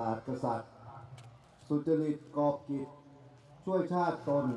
าสตร์กษัตริย์สุจริตกอบกิจช่วยชาติตน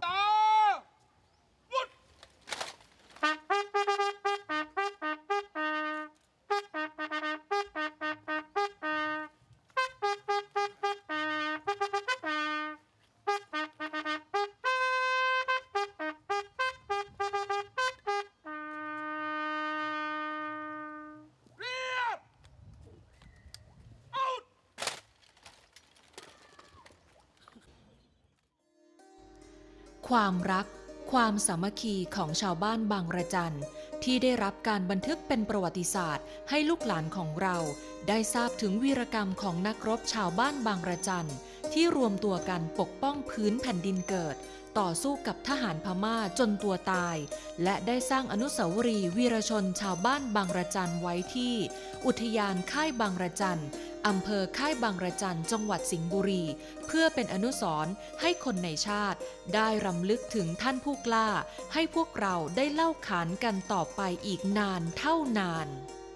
ความรักความสามัคคีของชาวบ้านบางระจันที่ได้รับการบันทึกเป็นประวัติศาสตร์ให้ลูกหลานของเราได้ทราบถึงวีรกรรมของนักรบชาวบ้านบางระจันที่รวมตัวกันปกป้องพื้นแผ่นดินเกิดต่อสู้กับทหารพม่าจนตัวตายและได้สร้างอนุสาวรีย์วีรชนชาวบ้านบางระจันไว้ที่อุทยานค่ายบางระจันอำเภอค่ายบางระจันจังหวัดสิงห์บุรีเพื่อเป็นอนุสรณ์ให้คนในชาติได้รำลึกถึงท่านผู้กล้าให้พวกเราได้เล่าขานกันต่อไปอีกนานเท่านาน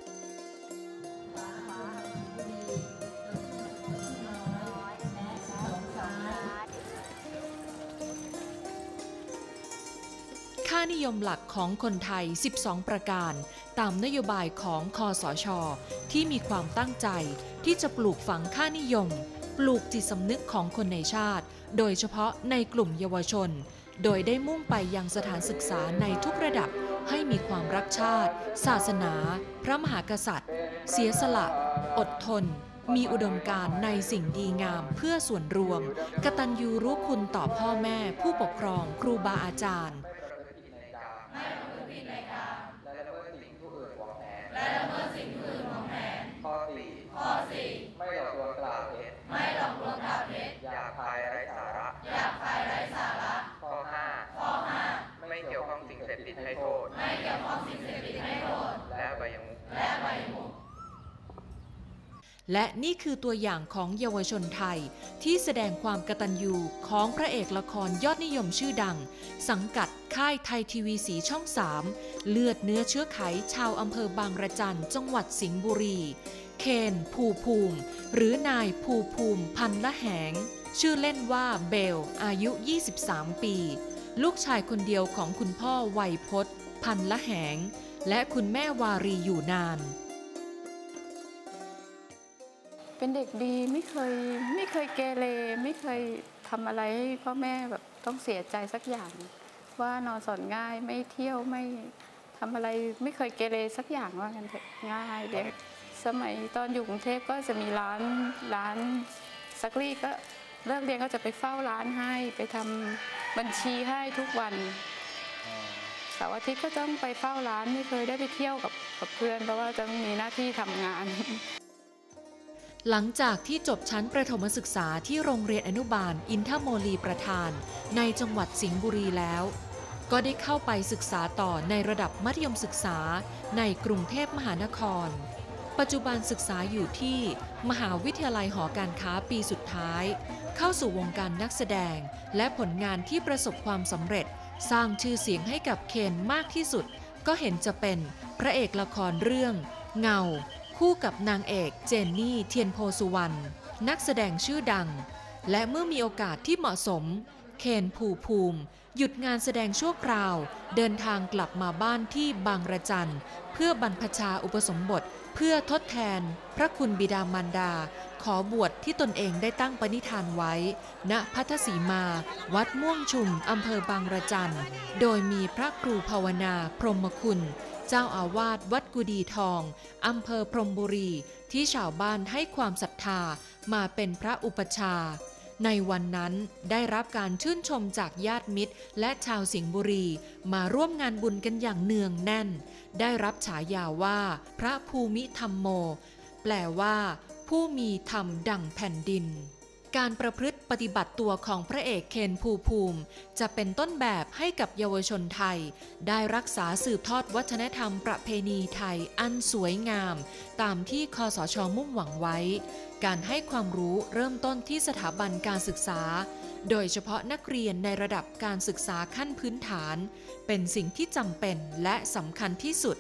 ค่านิยมหลักของคนไทย 12 ประการตามนโยบายของคสช.ที่มีความตั้งใจที่จะปลูกฝังค่านิยมปลูกจิตสำนึกของคนในชาติโดยเฉพาะในกลุ่มเยาวชนโดยได้มุ่งไปยังสถานศึกษาในทุกระดับให้มีความรักชาติศาสนาพระมหากษัตริย์เสียสละอดทนมีอุดมการณ์ในสิ่งดีงามเพื่อส่วนรวมกตัญญูรู้คุณต่อพ่อแม่ผู้ปกครองครูบาอาจารย์ไม่ประพฤติผิดในกามและละเมิดสิ่งผู้อื่นหวงแหนข้อ 4ไม่หลอกลวงกล่าวเท็จหยาบคายไร้สาระข้อ 5ไม่เกี่ยวข้องสิ่งเสพติดให้โทษและอบายมุขและนี่คือตัวอย่างของเยาวชนไทยที่แสดงความกตัญญูของพระเอกละครยอดนิยมชื่อดังสังกัดค่ายไทยทีวีสีช่อง 3เลือดเนื้อเชื้อไขชาวอำเภอบางระจันจังหวัดสิงห์บุรีเคนภูมิภูมิหรือนายภูมิภูมิพันละแหงชื่อเล่นว่าเบลอายุ23ปีลูกชายคนเดียวของคุณพ่อไวยพจน์พันละแหงและคุณแม่วารีอยู่นานเป็นเด็กดีไม่เคยเกเรไม่เคยทำอะไรให้พ่อแม่แบบต้องเสียใจสักอย่างว่านอนสอนง่ายไม่เที่ยวไม่ทำอะไรไม่เคยเกเรสักอย่างว่ากันเถอะง่ายเด็กสมัยตอนอยู่กรุงเทพก็จะมีร้านซักรีดก็เลิกเรียนก็จะไปเฝ้าร้านให้ไปทำบัญชีให้ทุกวันเสาร์อาทิตย์ก็ต้องไปเฝ้าร้านไม่เคยได้ไปเที่ยวกับเพื่อนเพราะว่าจะต้องมีหน้าที่ทำงานหลังจากที่จบชั้นประถมศึกษาที่โรงเรียนอนุบาลอินทโมลีประทานในจังหวัดสิงห์บุรีแล้วก็ได้เข้าไปศึกษาต่อในระดับมัธยมศึกษาในกรุงเทพมหานครปัจจุบันศึกษาอยู่ที่มหาวิทยาลัยหอการค้าปีสุดท้ายเข้าสู่วงการนักแสดงและผลงานที่ประสบความสำเร็จสร้างชื่อเสียงให้กับเคนมากที่สุดก็เห็นจะเป็นพระเอกละครเรื่องเงาคู่กับนางเอกเจนนี่เทียนโพสุวรรณนักแสดงชื่อดังและเมื่อมีโอกาสที่เหมาะสมเคนภูมิหยุดงานแสดงชั่วคราวเดินทางกลับมาบ้านที่บางระจันเพื่อบรรพชาอุปสมบทเพื่อทดแทนพระคุณบิดามารดาขอบวชที่ตนเองได้ตั้งปณิธานไว้ณพัทสีมาวัดม่วงชุมอำเภอบางระจันโดยมีพระครูภาวนาพรหมคุณเจ้าอาวาสวัดกุดีทองอำเภอพรหมบุรีที่ชาวบ้านให้ความศรัทธามาเป็นพระอุปชาในวันนั้นได้รับการชื่นชมจากญาติมิตรและชาวสิงห์บุรีมาร่วมงานบุญกันอย่างเนืองแน่นได้รับฉายาว่าพระภูมิธรรมโมแปลว่าผู้มีธรรมดั่งแผ่นดินการประพฤติปฏิบัติตัวของพระเอกเคนภูมิจะเป็นต้นแบบให้กับเยาวชนไทยได้รักษาสืบทอดวัฒนธรรมประเพณีไทยอันสวยงามตามที่คสช.มุ่งหวังไว้การให้ความรู้เริ่มต้นที่สถาบันการศึกษาโดยเฉพาะนักเรียนในระดับการศึกษาขั้นพื้นฐานเป็นสิ่งที่จำเป็นและสำคัญที่สุด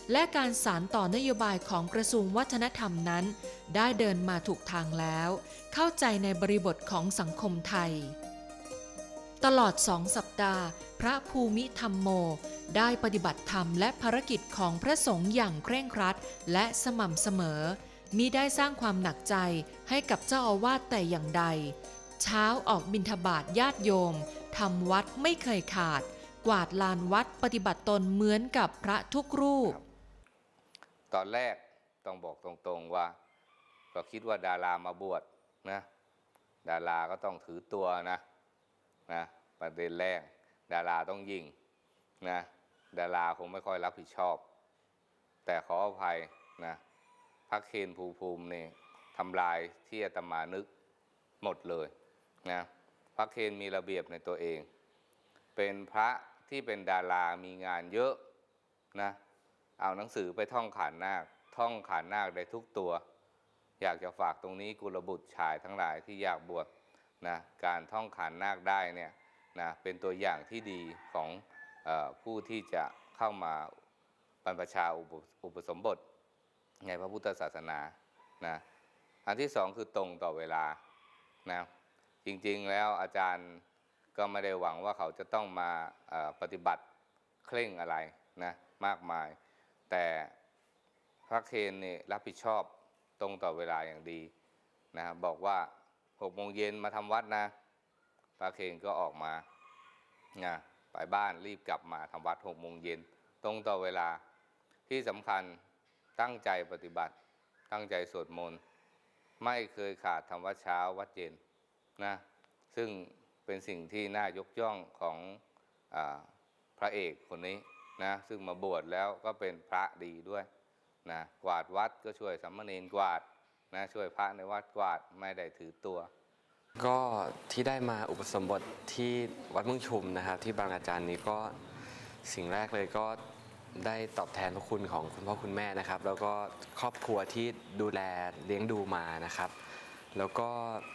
และการสานต่อนโยบายของกระทรวงวัฒนธรรมนั้นได้เดินมาถูกทางแล้วเข้าใจในบริบทของสังคมไทยตลอด2 สัปดาห์พระภูมิธรรมโมได้ปฏิบัติธรรมและภารกิจของพระสงฆ์อย่างเคร่งครัดและสม่ำเสมอมิได้สร้างความหนักใจให้กับเจ้าอาวาสแต่อย่างใดเช้าออกบิณฑบาตญาติโยมทำวัดไม่เคยขาดกวาดลานวัดปฏิบัติตนเหมือนกับพระทุกรูปตอนแรกต้องบอกตรงๆว่าก็คิดว่าดารามาบวชนะดาราก็ต้องถือตัวนะประเด็นแรกดาราต้องยิงนะดาราคงไม่ค่อยรับผิดชอบแต่ขออภัยนะพระเคนภูมินี่ทำลายที่อาตมานึกหมดเลยนะพระเคนมีระเบียบในตัวเองเป็นพระที่เป็นดารามีงานเยอะนะเอาหนังสือไปท่องขานนาคท่องขานนาคได้ทุกตัวอยากจะฝากตรงนี้กุลบุตรชายทั้งหลายที่อยากบวชนะการท่องขานนาคได้เนี่ยนะเป็นตัวอย่างที่ดีของผู้ที่จะเข้ามาบรรพชาอุปสมบทในพระพุทธศาสนานะอันที่2คือตรงต่อเวลานะจริงๆแล้วอาจารย์ก็ไม่ได้หวังว่าเขาจะต้องมาปฏิบัติเคร่งอะไรนะมากมายแต่พระเคนนี่รับผิดชอบตรงต่อเวลาอย่างดีนะบอกว่า6 โมงเย็นมาทำวัดนะพระเคนก็ออกมานะไปบ้านรีบกลับมาทำวัด6 โมงเย็นตรงต่อเวลาที่สำคัญตั้งใจปฏิบัติตั้งใจสวดมนต์ไม่เคยขาดทำวัดเช้าวัดเย็นนะซึ่งเป็นสิ่งที่น่ายกย่องของพระเอกคนนี้นะซึ่งมาบวชแล้วก็เป็นพระดีด้วยนะกวาดวัดก็ช่วยสามเณรกวาดนะช่วยพระในวัดกวาดไม่ได้ถือตัวก็ที่ได้มาอุปสมบทที่วัดเมืองชุมนะครับที่บางอาจารย์นี้ก็สิ่งแรกเลยก็ได้ตอบแทนพระคุณของคุณพ่อคุณแม่นะครับแล้วก็ครอบครัวที่ดูแลเลี้ยงดูมานะครับแล้วก็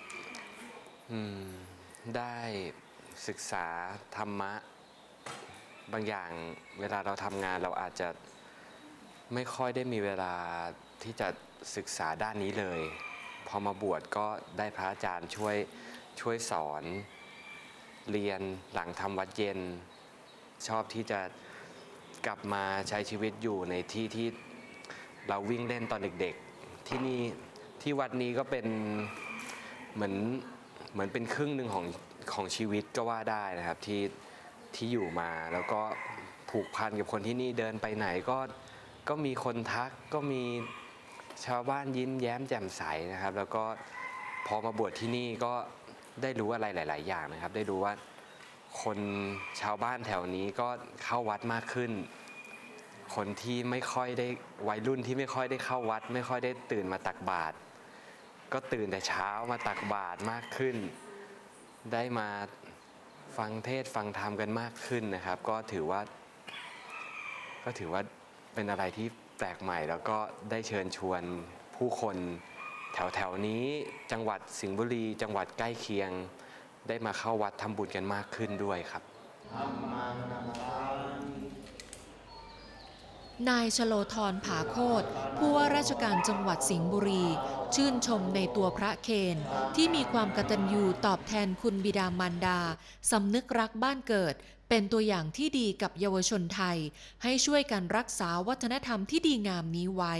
ได้ศึกษาธรรมะบางอย่างเวลาเราทำงานเราอาจจะไม่ค่อยได้มีเวลาที่จะศึกษาด้านนี้เลยพอมาบวชก็ได้พระอาจารย์ช่วยสอนเรียนหลังทำวัดเย็นชอบที่จะกลับมาใช้ชีวิตอยู่ในที่เราวิ่งเล่นตอนเด็กๆที่นี่ที่วัดนี้ก็เป็นเหมือนเป็นครึ่งหนึ่งของชีวิตก็ว่าได้นะครับที่อยู่มาแล้วก็ผูกพันกับคนที่นี่เดินไปไหนก็มีคนทักก็มีชาวบ้านยิ้มแย้มแจ่มใสนะครับแล้วก็พอมาบวชที่นี่ก็ได้รู้อะไรหลายๆอย่างนะครับได้รู้ว่าคนชาวบ้านแถวนี้ก็เข้าวัดมากขึ้นคนที่ไม่ค่อยได้วัยรุ่นที่ไม่ค่อยได้เข้าวัดไม่ค่อยได้ตื่นมาตักบาตรก็ตื่นแต่เช้ามาตักบาตรมากขึ้นได้มาฟังเทศฟังธรรมกันมากขึ้นนะครับก็ถือว่าเป็นอะไรที่แปลกใหม่แล้วก็ได้เชิญชวนผู้คนแถวนี้จังหวัดสิงห์บุรีจังหวัดใกล้เคียงได้มาเข้าวัดทำบุญกันมากขึ้นด้วยครับนายชโลธร ผาโคตรผู้ว่าราชการจังหวัดสิงห์บุรีชื่นชมในตัวพระเคนที่มีความกตัญญูตอบแทนคุณบิดามารดาสำนึกรักบ้านเกิดเป็นตัวอย่างที่ดีกับเยาวชนไทยให้ช่วยกันรักษาวัฒนธรรมที่ดีงามนี้ไว้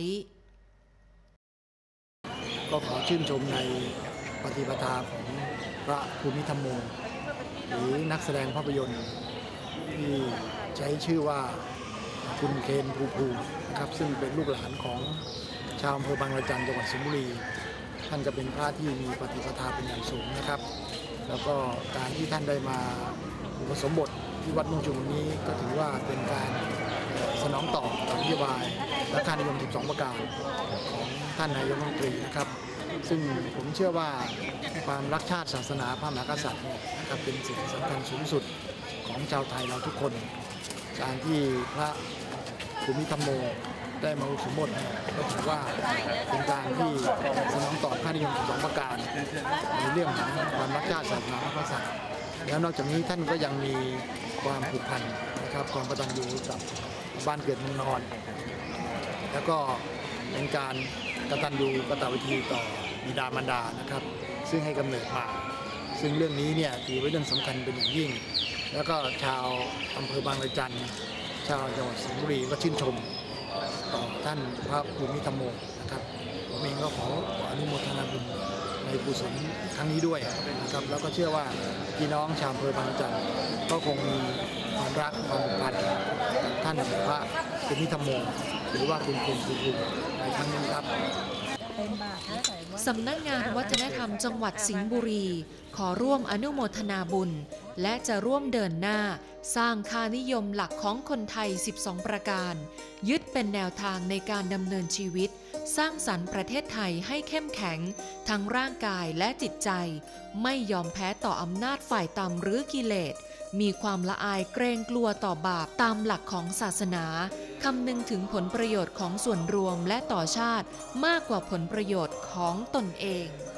ก็ขอชื่นชมในปฏิปทาของพระภูมิธรรมโมหรือนักแสดงภาพยนตร์ที่ใช้ชื่อว่าคุณเคนภูมินะครับซึ่งเป็นลูกหลานของชาวอำเภอบางระจันจังหวัดสิงห์บุรีท่านจะเป็นพระที่มีปฏิปทาเป็นอย่างสูงนะครับแล้วก็การที่ท่านได้มาอุปสมบทที่วัดเมืองชุมนี้ก็ถือว่าเป็นการสนองตอบนโยบายและค่านิยม12 ประการของท่านนายกรัฐมนตรีนะครับซึ่งผมเชื่อว่าความรักชาติศาสนาพระมหากษัตริย์นะครับเป็นสิ่งสำคัญสูงสุดของชาวไทยเราทุกคนการที่พระภูมิธรรมโมได้มาอุปสมบทก็ถือว่าเป็นการที่สนองตอบค่านิยม12 ประการในเรื่องของความรักชาติศาสนาพระมหากษัตริย์แล้วนอกจากนี้ท่านก็ยังมีความผูกพันนะครับความกตัญญูกับบ้านเกิดเมืองนอนแล้วก็เป็นการกตัญญูกตเวทีต่อบิดามารดานะครับ ซึ่งให้กำเนิดมาซึ่งเรื่องนี้เนี่ยถือเป็นเรื่องสำคัญเป็นอย่างยิ่ง แล้วก็ชาวอำเภอบางระจันชาวจังหวัดสิงห์บุรีก็ชื่นชมต่อท่านพระภูมิธรรมโมนะครับผมเองก็ขออนุโมทนาบุญในกุศลครั้งนี้ด้วยนะครับแล้วก็เชื่อว่าพี่น้องชาวอำเภอบางระจันก็คงมีความรักความผูกพันกับท่านพระภูมิธรรมโมหรือว่าคุณภูมิในครั้งนี้ครับสำนักงานวัฒนธรรมจังหวัดสิงห์บุรีขอร่วมอนุโมทนาบุญและจะร่วมเดินหน้าสร้างค่านิยมหลักของคนไทย 12 ประการยึดเป็นแนวทางในการดำเนินชีวิตสร้างสรรค์ประเทศไทยให้เข้มแข็งทั้งร่างกายและจิตใจไม่ยอมแพ้ต่ออำนาจฝ่ายต่ำหรือกิเลสมีความละอายเกรงกลัวต่อบาปตามหลักของศาสนาคำนึงถึงผลประโยชน์ของส่วนรวมและต่อชาติมากกว่าผลประโยชน์ของตนเอง